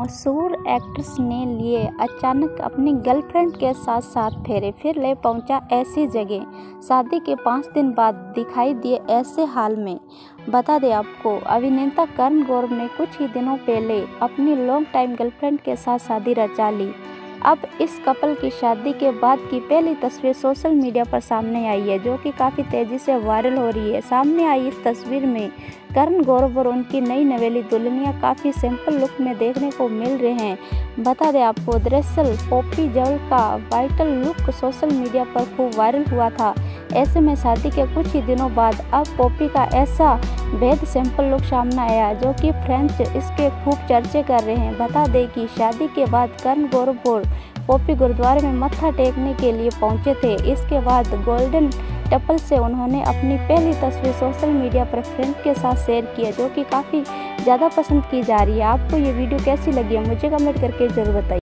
मशहूर एक्ट्रेस ने लिए अचानक अपनी गर्लफ्रेंड के साथ सात फेरे, फिर ले पहुंचा ऐसी जगह। शादी के 5 दिन बाद दिखाई दिए ऐसे हाल में। बता दें आपको, अभिनेता करण गौरव ने कुछ ही दिनों पहले अपनी लॉन्ग टाइम गर्लफ्रेंड के साथ शादी रचा ली। अब इस कपल की शादी के बाद की पहली तस्वीर सोशल मीडिया पर सामने आई है, जो कि काफ़ी तेज़ी से वायरल हो रही है। सामने आई इस तस्वीर में करण गौरव और उनकी नई नवेली दुल्हनिया काफ़ी सिंपल लुक में देखने को मिल रहे हैं। बता दें आपको, दरअसल पॉप्पी जल का वाइटल लुक सोशल मीडिया पर खूब वायरल हुआ था। ऐसे में शादी के कुछ ही दिनों बाद अब पॉप्पी का ऐसा बेहद सिंपल लुक सामने आया, जो कि फ्रेंड्स इसके खूब चर्चे कर रहे हैं। बता दें कि शादी के बाद करण गौरव और पॉप्पी गुरुद्वारे में मत्था टेकने के लिए पहुंचे थे। इसके बाद गोल्डन टेम्पल से उन्होंने अपनी पहली तस्वीर सोशल मीडिया पर फ्रेंड के साथ शेयर किया, जो कि काफ़ी ज़्यादा पसंद की जा रही है। आपको ये वीडियो कैसी लगी है मुझे कमेंट करके ज़रूर बताइए।